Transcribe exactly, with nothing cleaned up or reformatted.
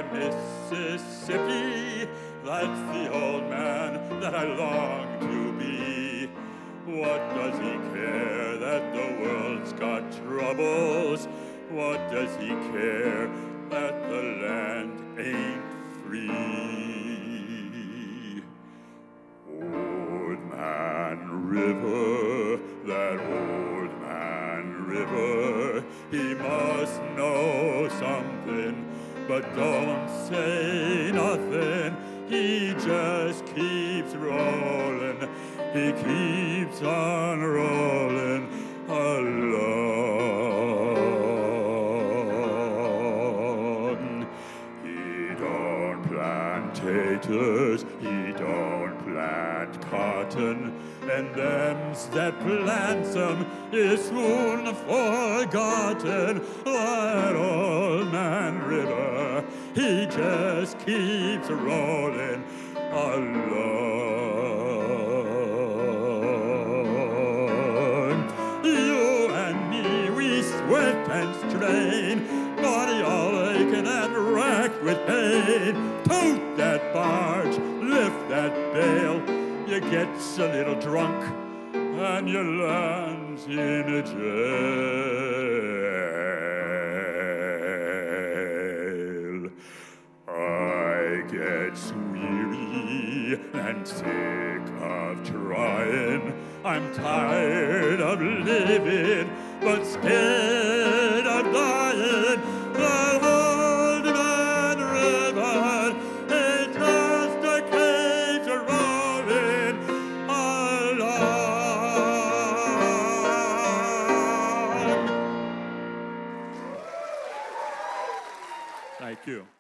Mississippi, that's the old man that I long to be. What does he care that the world's got troubles? What does he care that the land ain't free? Old Man River, that old man River, he must know something, but don't say nothing. He just keeps rolling, he keeps on rolling along. He don't plant taters, he don't plant cotton, and them's that plants 'em is soon forgotten. That old man River, he just keeps rolling along. You and me, we sweat and strain, body all aching and racked with pain. Tote that barge, lift that bale, you gets a little drunk and you lands in a jail. I get weary and sick of trying. I'm tired of living, but scared of dying. The old man River is just a cage rolling along. Thank you.